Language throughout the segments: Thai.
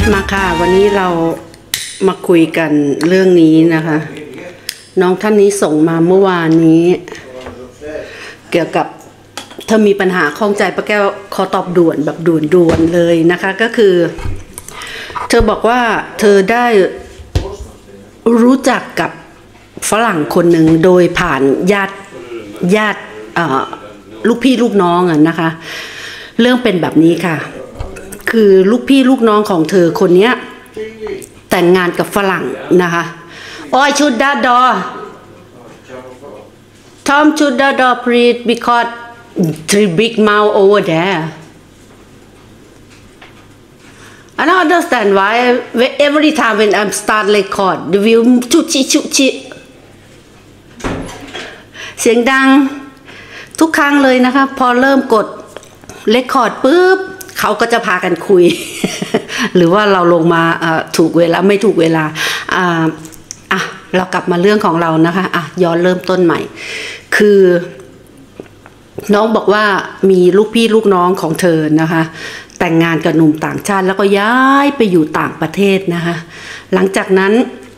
มาค่ะวันนี้เรามาคุยกันเรื่องนี้นะคะน้องท่านนี้ส่งมาเมื่อวานนี้เกี่ยวกับเธอมีปัญหาข้องใจป้าแก้วขอตอบด่วนแบบด่วนๆเลยนะคะก็คือเธอบอกว่าเธอได้รู้จักกับฝรั่งคนหนึ่งโดยผ่านญาติลูกพี่ลูกน้องนะคะเรื่องเป็นแบบนี้ค่ะคือลูกพี่ลูกน้องของเธอคนนี้แต่งงานกับฝรั่งนะคะโอ้ยชุดดาดอTom shoot the door please because three big mouth over there I don't understand why every time when I'm start record the view ชุชิเสียงดังทุกครั้งเลยนะคะพอเริ่มกดเรคคอร์ดปุ๊บเขาก็จะพากันคุย หรือว่าเราลงมาถูกเวลาไม่ถูกเวลาเรากลับมาเรื่องของเรานะคะย้อนเริ่มต้นใหม่คือน้องบอกว่ามีลูกพี่ลูกน้องของเธอนะคะแต่งงานกับหนุ่มต่างชาติแล้วก็ย้ายไปอยู่ต่างประเทศนะคะหลังจากนั้น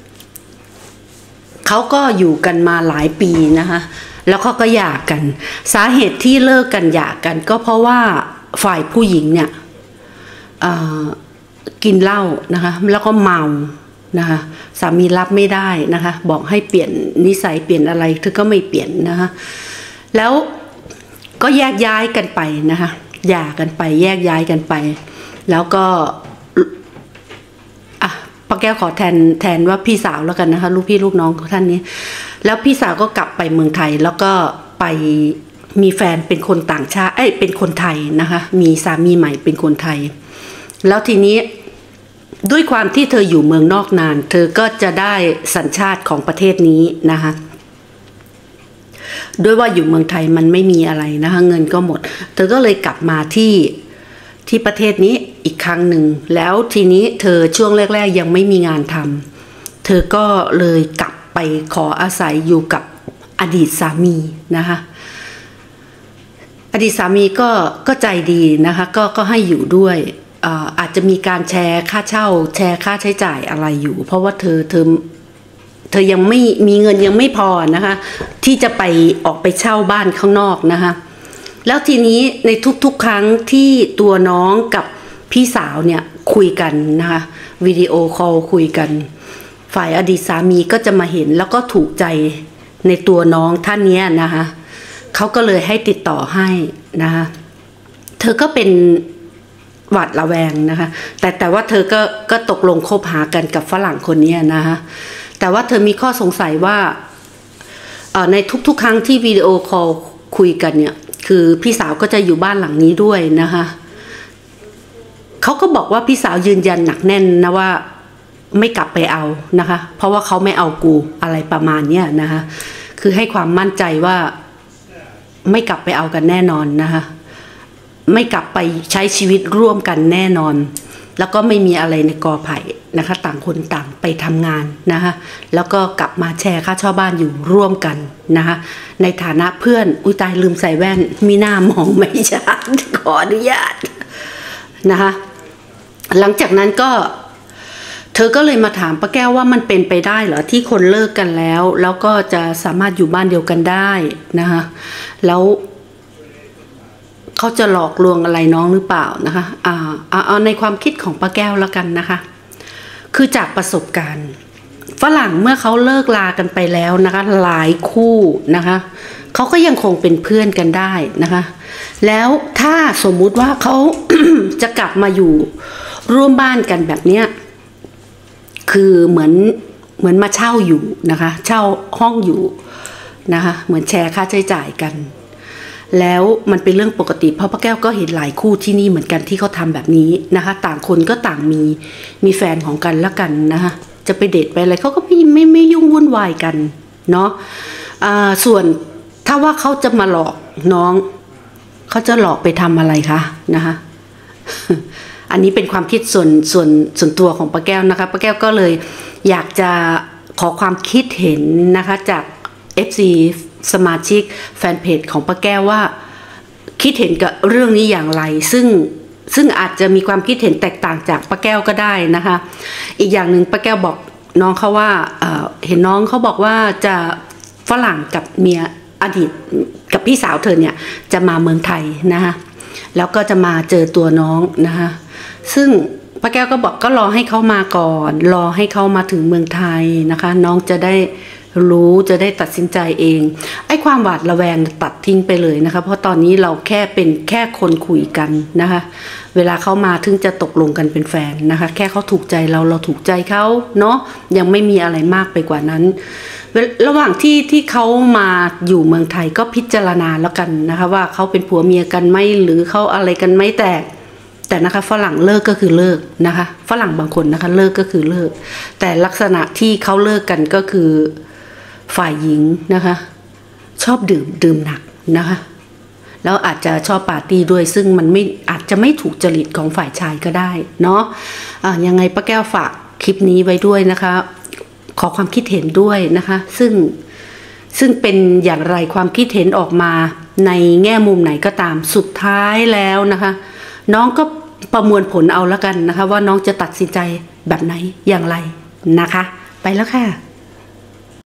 เขาก็อยู่กันมาหลายปีนะคะแล้วเขาก็หย่ากันสาเหตุที่เลิกกันหย่ากันก็เพราะว่าฝ่ายผู้หญิงเนี่ยกินเหล้านะคะแล้วก็เมานะคะสามีรับไม่ได้นะคะบอกให้เปลี่ยนนิสัยเปลี่ยนอะไรเธอก็ไม่เปลี่ยนนะคะแล้วก็แยกย้ายกันไปนะคะหย่ากันไปแยกย้ายกันไปแล้วก็ป้าแก้วขอแทนว่าพี่สาวแล้วกันนะคะลูกพี่ลูกน้องท่านนี้แล้วพี่สาวก็กลับไปเมืองไทยแล้วก็ไปมีแฟนเป็นคนต่างชาติเป็นคนไทยนะคะมีสามีใหม่เป็นคนไทยแล้วทีนี้ด้วยความที่เธออยู่เมืองนอกนานเธอก็จะได้สัญชาติของประเทศนี้นะคะด้วยว่าอยู่เมืองไทยมันไม่มีอะไรนะคะเงินก็หมดเธอก็เลยกลับมาที่ประเทศนี้อีกครั้งหนึ่งแล้วทีนี้เธอช่วงแรกๆยังไม่มีงานทำเธอก็เลยกลับไปขออาศัยอยู่กับอดีตสามีนะคะอดีตสามีก็ใจดีนะคะก็ให้อยู่ด้วยอาจจะมีการแชร์ค่าเช่าแชร์ค่าใช้จ่ายอะไรอยู่เพราะว่าเธอยังไม่มีเงินยังไม่พอนะคะที่จะไปออกไปเช่าบ้านข้างนอกนะคะแล้วทีนี้ในทุกๆครั้งที่ตัวน้องกับพี่สาวเนี่ยคุยกันนะคะวิดีโอคอลคุยกันฝ่ายอดีตสามีก็จะมาเห็นแล้วก็ถูกใจในตัวน้องท่านนี้นะคะเขาก็เลยให้ติดต่อให้นะคะเธอก็เป็นหวาดระแวงนะคะแต่ว่าเธอก็ตกลงคบหากันกับฝรั่งคนนี้นะคะแต่ว่าเธอมีข้อสงสัยว่าในทุกๆครั้งที่วิดีโอคอลคุยกันเนี่ยคือพี่สาวก็จะอยู่บ้านหลังนี้ด้วยนะคะเขาก็บอกว่าพี่สาวยืนยันหนักแน่นนะว่าไม่กลับไปเอานะคะเพราะว่าเขาไม่เอากูอะไรประมาณเนี้ยนะคะคือให้ความมั่นใจว่าไม่กลับไปเอากันแน่นอนนะคะไม่กลับไปใช้ชีวิตร่วมกันแน่นอนแล้วก็ไม่มีอะไรในกอไผ่นะคะต่างคนต่างไปทำงานนะคะแล้วก็กลับมาแชร์ค่าเช่าบ้านอยู่ร่วมกันนะคะในฐานะเพื่อนอุ้ยตายลืมใส่แว่นมีหน้ามองไม่ชัดขออนุญาตนะคะหลังจากนั้นก็เธอก็เลยมาถามป้าแก้วว่ามันเป็นไปได้เหรอที่คนเลิกกันแล้วก็จะสามารถอยู่บ้านเดียวกันได้นะคะแล้วเขาจะหลอกลวงอะไรน้องหรือเปล่านะคะเอาในความคิดของป้าแก้วแล้วกันนะคะคือจากประสบการณ์ฝรั่งเมื่อเขาเลิกลากันไปแล้วนะคะหลายคู่นะคะเขาก็ยังคงเป็นเพื่อนกันได้นะคะแล้วถ้าสมมุติว่าเขา จะกลับมาอยู่ร่วมบ้านกันแบบเนี้ยคือเหมือนมาเช่าอยู่นะคะเช่าห้องอยู่นะคะเหมือนแชร์ค่าใช้จ่ายกันแล้วมันเป็นเรื่องปกติเพราะป้าแก้วก็เห็นหลายคู่ที่นี่เหมือนกันที่เขาทำแบบนี้นะคะต่างคนก็ต่างมีแฟนของกันและกันนะคะจะไปเดทไปอะไรเขาก็ไม่ยุ่งวุ่นวายกันเนาะส่วนถ้าว่าเขาจะมาหลอกน้องเขาจะหลอกไปทำอะไรคะนะคะ อันนี้เป็นความคิดส่วนตัวของป้าแก้วนะคะป้าแก้วก็เลยอยากจะขอความคิดเห็นนะคะจาก FC สมาชิกแฟนเพจของป้าแก้วว่าคิดเห็นกับเรื่องนี้อย่างไรซึ่งซึ่งอาจจะมีความคิดเห็นแตกต่างจากป้าแก้วก็ได้นะคะ อีกอย่างหนึ่งป้าแก้วบอกน้องเขาว่าเห็นน้องเขาบอกว่าจะฝรั่งกับเมียอดีตกับพี่สาวเธอเนี่ยจะมาเมืองไทยนะคะแล้วก็จะมาเจอตัวน้องนะคะซึ่งป้าแก้วก็บอกก็รอให้เขามาก่อนรอให้เขามาถึงเมืองไทยนะคะน้องจะได้รู้จะได้ตัดสินใจเองไอ้ความหวาดระแวงตัดทิ้งไปเลยนะคะเพราะตอนนี้เราแค่เป็นแค่คนคุยกันนะคะเวลาเขามาถึงจะตกลงกันเป็นแฟนนะคะแค่เขาถูกใจเราถูกใจเขาเนาะยังไม่มีอะไรมากไปกว่านั้นระหว่างที่เขามาอยู่เมืองไทยก็พิจารณาแล้วกันนะคะว่าเขาเป็นผัวเมียกันไหมหรือเขาอะไรกันไหมแต่นะคะฝรั่งเลิกก็คือเลิกนะคะฝรั่งบางคนนะคะเลิกก็คือเลิกแต่ลักษณะที่เขาเลิกกันก็คือฝ่ายหญิงนะคะชอบดื่มหนักนะคะแล้วอาจจะชอบปาร์ตี้ด้วยซึ่งมันไม่อาจจะไม่ถูกจริตของฝ่ายชายก็ได้เนาะยังไงป้าแก้วฝากคลิปนี้ไว้ด้วยนะคะขอความคิดเห็นด้วยนะคะซึ่งเป็นอย่างไรความคิดเห็นออกมาในแง่มุมไหนก็ตามสุดท้ายแล้วนะคะน้องก็ประมวลผลเอาแล้วกันนะคะว่าน้องจะตัดสินใจแบบไหนอย่างไรนะคะไปแล้วค่ะ